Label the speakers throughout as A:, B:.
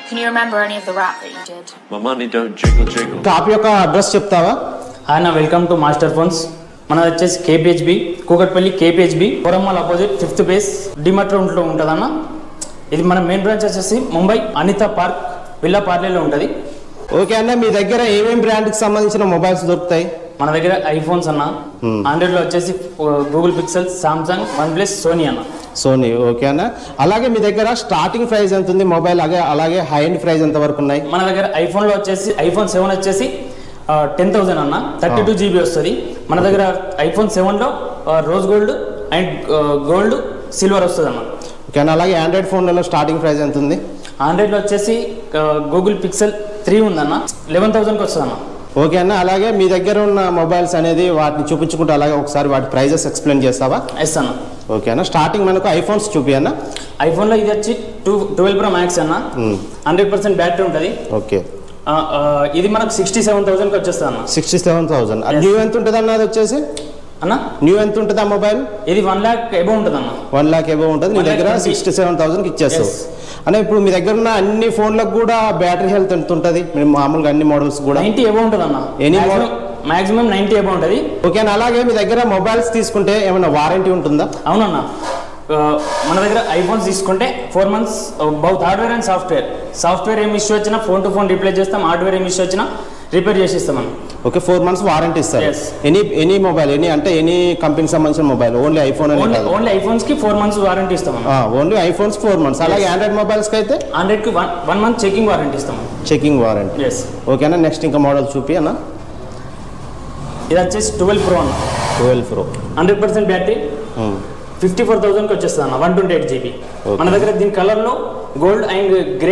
A: Can you remember any of the rap that you did?
B: My money don't jiggle jiggle.
C: Shop యొక్క address చెప్తావా?
D: Hi నా welcome to Master Phones. మనది వచ్చేసి KPHB Kukatpally KPHB కోరమ్మల్ opposite 5th phase DMart రోడ్లో ఉంటుందన్న. ఇది మన మెయిన్ బ్రాంచ్ వచ్చేసి ముంబై అనితా పార్క్ విల్లా పార్లేలో ఉంటుంది.
C: ఓకే అన్న, మీ దగ్గర ఏమేమి బ్రాండ్కి సంబంధించిన మొబైల్స్ దొరుకుతాయి?
D: మన దగ్గర ఐఫోన్స్ అన్న, ఆండ్రాయిడ్లో వచ్చేసి Google Pixel, Samsung, OnePlus, Sony అన్న.
C: సోనీ. ఓకే అన్న, అలాగే మీ దగ్గర స్టార్టింగ్ ప్రైస్ ఎంత ఉంది మొబైల్? అలాగే హై ఎండ్ ప్రైస్ ఎంత వరకు ఉన్నాయి?
D: మన దగ్గర ఐఫోన్లో వచ్చేసి ఐఫోన్ 7 వచ్చేసి 10,000 అన్న, 32 GB వస్తుంది. మన దగ్గర ఐఫోన్ 7లో rose gold and gold silver వస్తుంది అన్న.
C: ఓకే అన్న, అలాగే ఆండ్రాయిడ్ ఫోన్లలో స్టార్టింగ్ ప్రైస్ ఎంత ఉంది?
D: ఆండ్రాయిడ్లో వచ్చేసి గూగుల్ పిక్సెల్ 3 ఉందన్న, 11,000కి వస్తుంది అన్న.
C: ఓకే అన్న, అలాగే మీ దగ్గర ఉన్న మొబైల్స్ అనేది వాటిని చూపించుకుంటూ అలాగే ఒకసారి వాటి ప్రైజెస్ ఎక్స్ప్లెయిన్ చేస్తావా?
D: ఎస్ అన్న.
C: ఓకే అన్న, స్టార్టింగ్ మనకు ఐఫోన్స్ చూపి అన్న.
D: ఐఫోన్లో ఇది వచ్చి 12 Pro Max అన్న, 100% బ్యాటరీ ఉంటుంది.
C: ఓకే,
D: ఇది మనకు 67,000కి వచ్చేస్తుంది అన్న.
C: 67,000. న్యూ ఎంత ఉంటుంది అన్న? అది వచ్చేసి
D: అన్న
C: న్యూ ఎంత ఉంటుంది ఆ మొబైల్?
D: ఇది 1 lakh అబౌవ్ ఉంటుంది అన్న.
C: 1 lakh అబౌవ్ ఉంటుంది. మీ దగ్గర 67,000కి ఇచ్చేస్తావు అన్న. ఇప్పుడు మీ దగ్గర ఉన్న అన్ని ఫోన్లకు కూడా బ్యాటరీ హెల్త్ ఎంత ఉంటుంది? మామూలుగా అన్ని మోడల్స్ కూడా
D: 90 అబౌవ్ ఉంటుంది అన్న.
C: ఎనీ మోడల్
D: మాక్సిమం 90 అబౌవ్ ఉంటుంది.
C: ఓకే అన్న, అలాగే మీ దగ్గర మొబైల్స్ తీసుకుంటే ఏమైనా వారంటీ ఉంటుందా?
D: అవునన్న, మన దగ్గర ఐఫోన్స్ తీసుకుంటే 4 months both hardware and software ఏమి ఇష్యూ వచ్చినా ఫోన్ టు ఫోన్ రీప్లేస్ చేస్తాం, హార్డ్వేర్ ఏమి ఇష్యూ వచ్చినా రిపేర్ చేసి ఇస్తాం అన్న.
C: ఓకే, 4 months వారంటీ ఇస్తారు.
D: Yes.
C: ఎనీ మొబైల్ అంటే ఎనీ కంపెనీకి సంబంధించిన mobile? Only iPhone
D: only iPhones కి 4 months వారంటీ ఇస్తాం అన్న.
C: Only iPhones 4 months. అలాగే ఆండ్రాయిడ్ మొబైల్స్ కి అయితే
D: ఆండ్రాయిడ్ కి 1 month చెకింగ్ వారంటీ ఇస్తాం.
C: Checking warranty.
D: ఎస్.
C: ఓకే అన్న, నెక్స్ట్ ఇంకా మోడల్ చూపి అన్న.
D: ఇది వచ్చేసి 12 Pro అన్న.
C: 12 Pro
D: 100% బ్యాటరీ, 54,000కి వచ్చేస్తుంది అన్న, 128 GB. మన దగ్గర దీని కలర్లో గోల్డ్ అండ్ గ్రే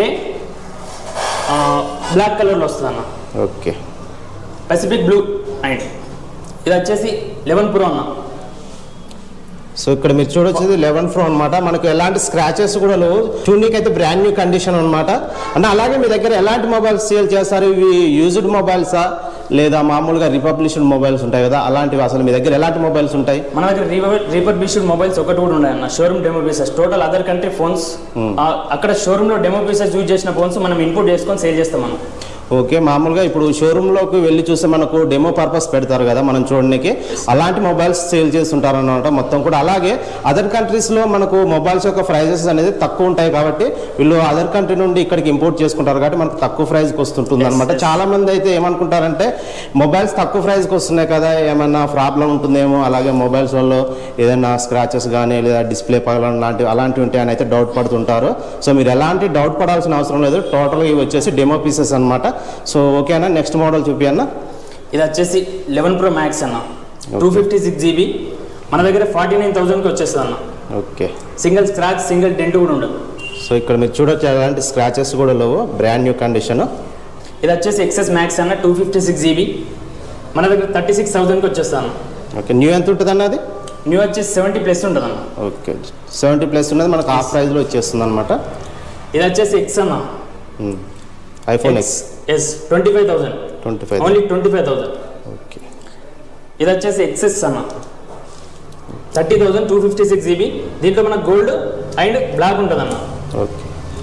D: బ్లాక్ కలర్లో వస్తుంది అన్న.
C: ఓకే,
D: పసిఫిక్ బ్లూ అండ్ ఇది వచ్చేసి 11 Pro అన్న.
C: సో ఇక్కడ మీరు చూడొచ్చు 11 Pro అనమాట. మనకు ఎలాంటి స్క్రాచెస్ కూడా లేవు, చూడడానికి అయితే బ్రాండ్ న్యూ కండిషన్ అనమాట. అంటే అలాగే మీ దగ్గర ఎలాంటి మొబైల్స్ సేల్ చేస్తారు? ఇవి యూజ్డ్ మొబైల్సా లేదా మామూలుగా రిపబ్లిష్డ్ మొబైల్స్ ఉంటాయి కదా, అలాంటివి అసలు మీ దగ్గర ఎలాంటి మొబైల్స్ ఉంటాయి?
D: మన దగ్గర రిపబ్లిష్డ్ మొబైల్స్ ఒకటి కూడా ఉన్నాయన్న. Showroom demo pieces, total other country phones అక్కడ షోరూంలో డెమో పీసెస్ యూజ్ చేసిన ఫోన్స్ మనం ఇన్పుట్ చేసుకొని సేల్ చేస్తాం మనం.
C: ఓకే, మామూలుగా ఇప్పుడు షోరూంలోకి వెళ్ళి చూస్తే మనకు డెమో పర్పస్ పెడతారు కదా మనం చూడడానికి, అలాంటి మొబైల్స్ సేల్ చేస్తుంటారు అనమాట మొత్తం కూడా. అలాగే అదర్ కంట్రీస్లో మనకు మొబైల్స్ యొక్క ప్రైజెస్ అనేది తక్కువ ఉంటాయి కాబట్టి వీళ్ళు అదర్ కంట్రీ నుండి ఇక్కడికి ఇంపోర్ట్ చేసుకుంటారు కాబట్టి మనకు తక్కువ ప్రైస్కి వస్తుంటుంది అనమాట. చాలా మంది అయితే ఏమనుకుంటారంటే మొబైల్స్ తక్కువ ప్రైస్కి వస్తున్నాయి కదా, ఏమన్నా ప్రాబ్లం ఉంటుందేమో, అలాగే మొబైల్స్ వల్ల ఏదైనా స్క్రాచెస్ కానీ లేదా డిస్ప్లే పగలడం లాంటివి అలాంటివి ఉంటాయని అయితే డౌట్ పడుతుంటారు. సో మీరు ఎలాంటి డౌట్ పడాల్సిన అవసరం లేదు, టోటల్గా ఇవి వచ్చేసి డెమో పీసెస్ అనమాట. సో ఓకే అన్న, నెక్స్ట్ మోడల్ చూపి అన్న.
D: ఇది వచ్చేసి 11 Pro Max అన్న, 256 GB. మన దగ్గర 49,000కి వచ్చేస్తుంది అన్న.
C: Okay,
D: single scratch single dent కూడా ఉండదు.
C: సో ఇక్కడ మీరు చూడొచ్చు ఎలాంటి స్క్రాచెస్ కూడా లేవు, బ్రాండ్ న్యూ కండిషన్.
D: ఇది వచ్చేసి XS Max అన్న, 256 GB. మన దగ్గర 36,000కి వచ్చేస్తుంది అన్న.
C: ఓకే, న్యూ ఎంత ఉంటుంది అన్న? అది
D: న్యూ వచ్చేసి 70+ ఉంటుంది అన్న.
C: ఓకే, 70+ ఉన్నది మనకు హాఫ్ ప్రైస్లో వచ్చేస్తుంది అనమాట.
D: ఇది వచ్చేసి X అన్న,
C: iPhone X.
D: Yes 25,000, only 25,000.
C: Okay,
D: ఇది వచ్చేసి XS అన్న, 30,000, 256 GB. దీంట్లో మనకు గోల్డ్ అండ్ బ్లాక్ ఉంటుంది అన్న.
C: ఓకే,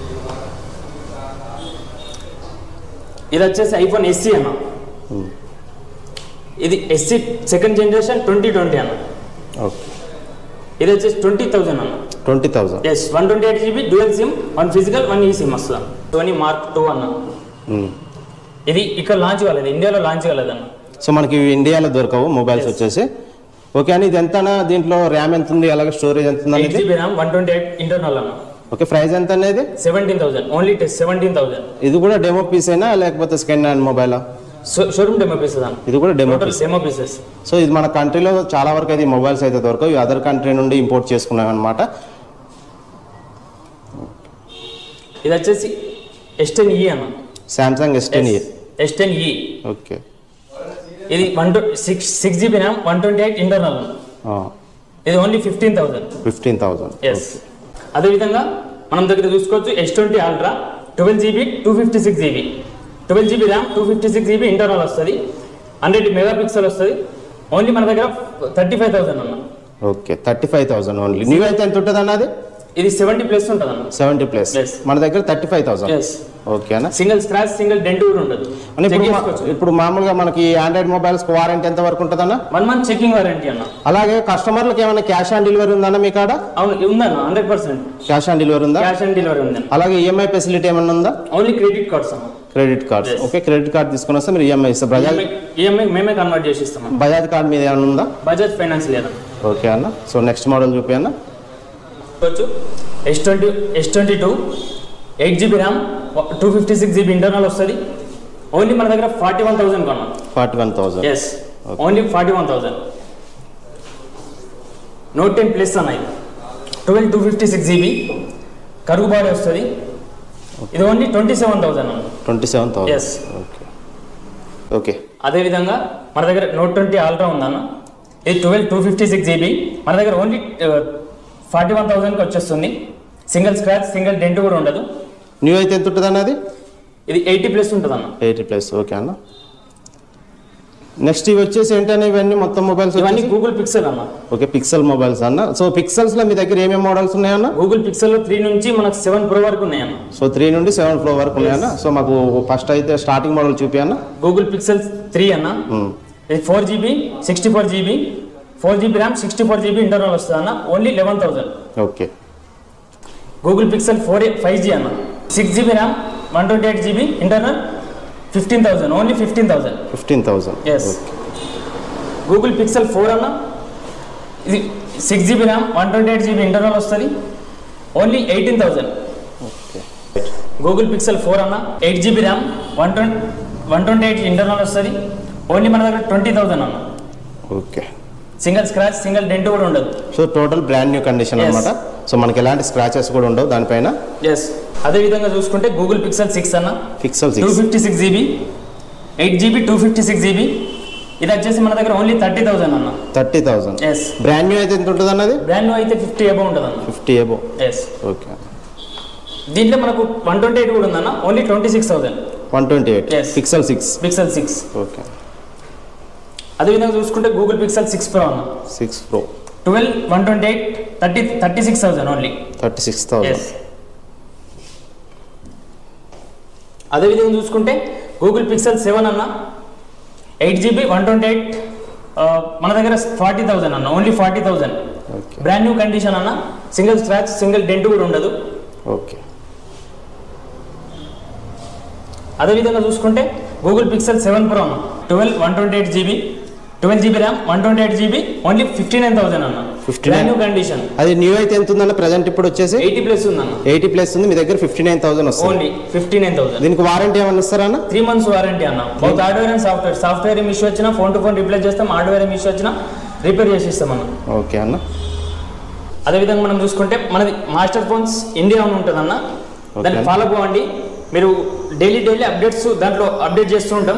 D: ఇది వచ్చేసి ఐఫోన్ SE అన్న. ఇది SE 2nd generation 2020 అన్న.
C: ఓకే,
D: ఇది వచ్చేసి 20,000 అన్న.
C: 20,000.
D: Yes 128 GB dual SIM, 1 physical 1 eSIM వస్తుంది. Sony Mark II అన్న. ఇది ఇక్కడ లాంచ్ కాలేదు, ఇండియాలో లాంచ్ కాలేదన్న.
C: సో మనకి ఇండియాలో దొరకవు మొబైల్స్ వచ్చేసి. ఓకే అని ఇది ఎంత? దీంట్లో ర్యామ్ ఎంత ఉంది, అలాగే స్టోరేజ్ ఎంత ఉంది?
D: 8 GB RAM, 128 ఇంటర్నల్ అన్న.
C: ఓకే, ప్రైస్ ఎంత అనేది?
D: 17,000, ఓన్లీ 17,000.
C: ఇది కూడా డెమో పీస్ అయినా లేకపోతే సెకండ్ హ్యాండ్ మొబైలా?
D: షోరూమ్ డెమో పీసెస్ అన్న.
C: ఇది కూడా డెమో
D: పీసెస్.
C: సో ఇది మన కంట్రీలో చాలా వరకు అయితే మొబైల్స్ అయితే దొరకవు, ఇవి అదర్ కంట్రీ నుండి ఇంపోర్ట్ చేసుకున్నాం అనమాట.
D: ఇది వచ్చేసి S10e అన్న,
C: సామ్సంగ్ S10e.
D: S10e.
C: ఓకే,
D: ఇది 6 GB RAM, 128 ఇంటర్నల్. ఇది ఓన్లీ 15,000. ఎస్. అదేవిధంగా మనం దగ్గర చూసుకోవచ్చు S20 Ultra 12 GB 256 GB, 12 GB RAM 256 GB internal వస్తుంది, 100 మెగాపిక్సెల్ వస్తుంది. ఓన్లీ మన దగ్గర 35,000 అన్న.
C: Okay, 35,000 only. న్యూ అయితే ఎంత ఉంటుంది అన్నది?
D: ఇది 70+ ఉంటుంది అన్న.
C: 70+. మన దగ్గర 35,000.
D: ఎస్.
C: ఓకేనా.
D: సింగిల్ స్క్రాచ్ సింగిల్ డెంట్ కూడా ఉండదు.
C: ఇప్పుడు మామూలుగా మనకి ఆండ్రాయిడ్ మొబైల్స్ వారంటీ ఎంత వరకు ఉంటుందన్న?
D: 1 month చెకింగ్ వారంటీ అన్న.
C: అలాగే కస్టమర్లకు ఏమైనా క్యాష్ ఆన్ డెలివరీ ఉందన్న మీ కాడ?
D: అవును ఉందన్న, 100%
C: క్యాష్ ఆన్ డెలివరీ ఉందా?
D: క్యాష్ ఆన్ డెలివరీ ఉందన్న.
C: అలాగే ఈఎంఐ ఫెసిలిటీ ఏమైనా ఉందా?
D: ఓన్లీ క్రెడిట్ కార్డ్స్ అన్న.
C: Credit cards. Okay, credit card తీసుకుని వస్తే మీరు ఈఎంఐ ఇస్తారు.
D: ఈఎంఐ మేమే కన్వర్ట్ చేసి ఇస్తాం.
C: బజాజ్ కార్డ్ మీద ఏమైనా ఉందా?
D: బజాజ్ ఫైనాన్స్ లేదా.
C: ఓకే అన్న. సో నెక్స్ట్ మోడల్ చూపి అన్న.
D: S22 8GB RAM 256GB internal వస్తుంది. ఓన్లీ మన దగ్గర 41,000 కొన్నాం.
C: 41,000.
D: Yes, only 41,000. Note 10 Plus అన్న. ఇది 12 256GB కరుగు బాడీ వస్తుంది. ఇది ఓన్లీ 27,000 అన్న.
C: 27,000.
D: ఎస్.
C: ఓకే.
D: అదేవిధంగా మన దగ్గర Note 20 Ultra ఉందన్న. ఇది 12 256GB మన దగ్గర ఓన్లీ 41,000కి వచ్చేస్తుంది. సింగిల్ స్క్రాచ్ సింగిల్ డెంట్ కూడా ఉండదు.
C: న్యూ అయితే ఎంత ఉంటుంది అన్నది?
D: ఇది 80+ ఉంటుంది అన్న.
C: 80+. ఓకే అన్న. నెక్స్ట్ ఇవి వచ్చేసి ఏంటనే ఇవన్నీ మొత్తం మొబైల్స్
D: ఇవన్నీ గూగుల్ పిక్సెల్ అన్న.
C: ఓకే, పిక్సెల్ మొబైల్స్ అన్న. సో పిక్సెల్స్ లో మీ దగ్గర ఏమేమి మోడల్స్ ఉన్నాయన్న?
D: గూగుల్ పిక్సెల్ 3 నుంచి మనకు 7 Pro వరకు ఉన్నాయన్న.
C: సో 3 నుండి 7 Pro వరకు ఉన్నాయన్న. సో మాకు ఫస్ట్ అయితే స్టార్టింగ్ మోడల్ చూపి అన్న.
D: గూగుల్ పిక్సెల్ 3 అన్న. ఇది 4GB 64GB 4GB RAM 64GB internal వస్తుంది అన్న. Only 11,000.
C: Okay.
D: Google pixel 5G అన్న. 6GB RAM 128GB internal 15,000. Only 15,000.
C: 15,000.
D: Yes. Google Pixel 4 అన్న. ఇది 6GB ర్యామ్ 128GB ఇంటర్నల్ వస్తుంది. ఓన్లీ 18,000.
C: ఓకే.
D: గూగుల్ పిక్సెల్ 4 అన్న. 8GB ర్యామ్ 128 ఇంటర్నల్ వస్తుంది. ఓన్లీ మన దగ్గర 20,000 అన్న.
C: Okay.
D: Single scratch single dent కూడా ఉండదు.
C: So total brand new condition అన్నమాట. సో మనకి ఎలాంటి స్క్రాచెస్ కూడా ఉండవు దానిపైన.
D: ఎస్. అదే విధంగా చూసుకుంటే గూగుల్ పిక్సెల్ 6 అన్న.
C: పిక్సెల్ 6
D: 256GB 8GB 256GB ఇది వచ్చేసి మన దగ్గర ఓన్లీ 30,000 అన్న.
C: 30,000.
D: ఎస్.
C: బ్రాండ్ న్యూ అయితే ఎంత ఉంటుంది అన్నది?
D: బ్రాండ్ న్యూ అయితే 50 అబౌవ్ ఉంటుంది అన్న.
C: 50 అబౌవ్.
D: ఎస్.
C: ఓకే.
D: దీంట్లో మనకు 128 కూడా ఉందన్న. Only 26,000.
C: 128.
D: Yes.
C: Pixel 6.
D: Pixel 6.
C: Okay.
D: అదే విధంగా చూసుకుంటే గూగుల్ పిక్సెల్ 6 Pro అన్న.
C: 6 Pro
D: 12 128 36,000 ఓన్లీ.
C: 36,000.
D: ఎస్. అదే విధంగా చూసుకుంటే గూగుల్ పిక్సెల్ 7 అన్న. 8GB 128 మన దగ్గర 40,000 అన్న. Only 40,000.
C: Okay.
D: Brand new condition అన్న. సింగిల్ స్క్రాచ్ సింగిల్ డెంట్ కూడా ఉండదు.
C: ఓకే.
D: అదే విధంగా చూసుకుంటే గూగుల్ పిక్సెల్ 7 Pro అన్న. 12 128GB 12GB RAM 128GB only 59,000 అన్న.
C: 59.
D: Brand new condition.
C: అది న్యూ అయితే ఎంత ఉందన్న? ప్రెజెంట్ ఇప్పుడు వచ్చేసి
D: 80+ ఉందన్న.
C: 80+ ఉంది. మీ దగ్గర 59,000 వస్తుంది.
D: ఓన్లీ 59,000.
C: దీనికి వారంటీ ఏమన్నా ఇస్తారా?
D: 3 months వారంటీ అన్న. Both hardware and software. Software ఏం ఇష్యూ వచ్చినా ఫోన్ టు ఫోన్ రిప్లేస్ చేస్తాం. హార్డ్వేర్ ఏం ఇష్యూ వచ్చినా రిపేర్ చేసి ఇస్తాం అన్న.
C: ఓకే అన్న.
D: అదేవిధంగా మనం చూసుకుంటే మనది మాస్టర్ ఫోన్స్ ఇండియా అని ఉంటుంది అన్న. దాన్ని ఫాలో అవ్వండి. మీరు డైలీ అప్డేట్స్ దాంట్లో అప్డేట్ చేస్తూ ఉంటాం.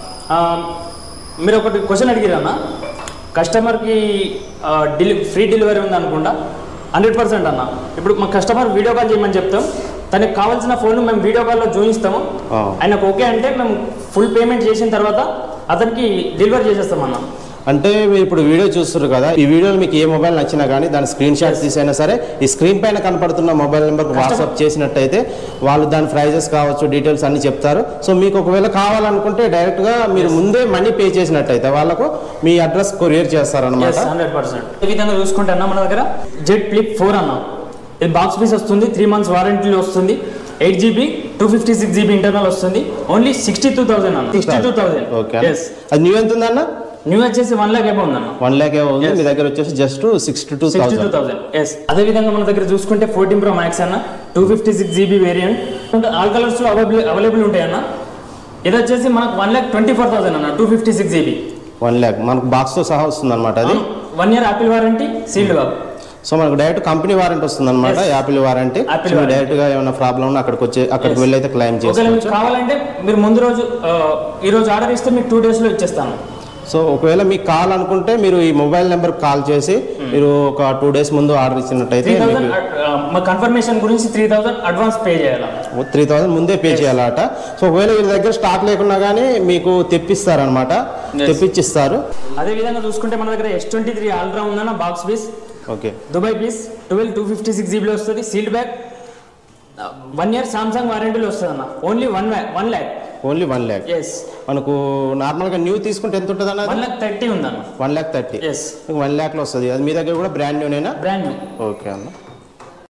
D: మీరు ఒకటి క్వశ్చన్ అడిగిరన్న. కస్టమర్కి ఫ్రీ డెలివరీ ఉంది అనుకుంటా. 100% అన్న. ఇప్పుడు మా కస్టమర్ వీడియో కాల్ చేయమని చెప్తాం. తనకు కావాల్సిన ఫోన్ మేము వీడియో కాల్లో చూపిస్తాము. ఆయనకు ఓకే అంటే మేము ఫుల్ పేమెంట్ చేసిన తర్వాత అతనికి డెలివరీ చేసేస్తాం అన్న.
C: అంటే మీరు ఇప్పుడు వీడియో చూస్తారు కదా, ఈ వీడియోలో మీకు ఏ మొబైల్ నచ్చినా కానీ దాని స్క్రీన్ షాట్ తీసైనా సరే ఈ స్క్రీన్ పైన కనపడుతున్న మొబైల్ నెంబర్కి వాట్సాప్ చేసినట్టయితే వాళ్ళు దాని ప్రైజెస్ కావచ్చు డీటెయిల్స్ అన్ని చెప్తారు. సో మీకు ఒకవేళ కావాలనుకుంటే డైరెక్ట్గా మీరు ముందే మనీ పే చేసినట్టయితే వాళ్ళకు మీ అడ్రస్ కొరియర్ చేస్తారనమాట.
D: 100%. ఈ విధంగా చూసుకుంటే అన్న మన దగ్గర జెడ్ ఫ్లిప్ 4 అన్న. ఇది బాక్స్ పీస్ వస్తుంది. 3 months వారంటీలో వస్తుంది. 8GB 256GB ఇంటర్నల్ వస్తుంది. ఓన్లీ 62,000 అన్న. 62,000.
C: ఓకే. అది న్యూ ఎంత ఉందన్న?
D: న్యూ వచ్చేసి 1 lakh అబౌవ్ ఉందన్న.
C: 1 lakh అబౌవ్ ఉంది. మీ దగ్గర వచ్చేసి జస్ట్ 62,000.
D: ఎస్. అదే విధంగా మన దగ్గర చూసుకుంటే 14 Pro Max అన్న. 256GB వేరియంట్ ఆల్ కలర్స్ లో అవైలబుల్ ఉంటాయి అన్న. ఇది వచ్చేసి మనకు 1,24,000 అన్న. 256GB
C: 1 lakh మనకు బాక్స్ తో సహా వస్తుంది అనమాట. అది
D: 1 year యాపిల్ వారంటీ సీల్డ్ బాబు.
C: సో మనకు డైరెక్ట్ కంపెనీ వారంటీ వస్తుంది అనమాట. Apple warranty. డైరెక్ట్ గా ఏమైనా ప్రాబ్లం ఉన్నా అక్కడికి వెళ్ళి అయితే క్లెయిమ్ చేసుకోవచ్చు.
D: కావాలంటే మీరు ముందు రోజు ఈ రోజు ఆర్డర్ ఇస్తే మీకు 2 days లో ఇచ్చేస్తాను.
C: సో ఒకవేళ మీకు కాల్ అనుకుంటే మీరు ఈ మొబైల్ నెంబర్ కాల్ చేసి మీరు ఒక 2 days ముందు ఆర్డర్ ఇచ్చినట్టయితే
D: మా కన్ఫర్మేషన్ గురించి 3,000 అడ్వాన్స్ పే చేయాలి.
C: 3,000 ముందే పే చేయాలట. సో ఒకవేళ వీళ్ళ దగ్గర స్టాక్ లేకున్నా కానీ మీకు తెప్పిస్తారనమాట. తెప్పించిస్తారు.
D: అదే విధంగా చూసుకుంటే మన దగ్గర S23 Ultra ఉందన్న. Box piece.
C: Okay.
D: Dubai piece 12 256GB వస్తుంది. సీల్డ్ బ్యాగ్ 1 year సామ్సంగ్ వారంటీలో వస్తుంది అన్న. Only 1 lakh.
C: Only 1 lakh.
D: Yes.
C: మనకు నార్మల్గా న్యూ తీసుకుంటే ఎంత ఉంటుంది అన్న?
D: 1,30,000 ఉందన్న.
C: 1,30,000.
D: ఎస్.
C: 1 lakh లో వస్తుంది. అది మీ దగ్గర కూడా బ్రాండ్ న్యూనేనా?
D: Brand new.
C: ఓకే అన్న.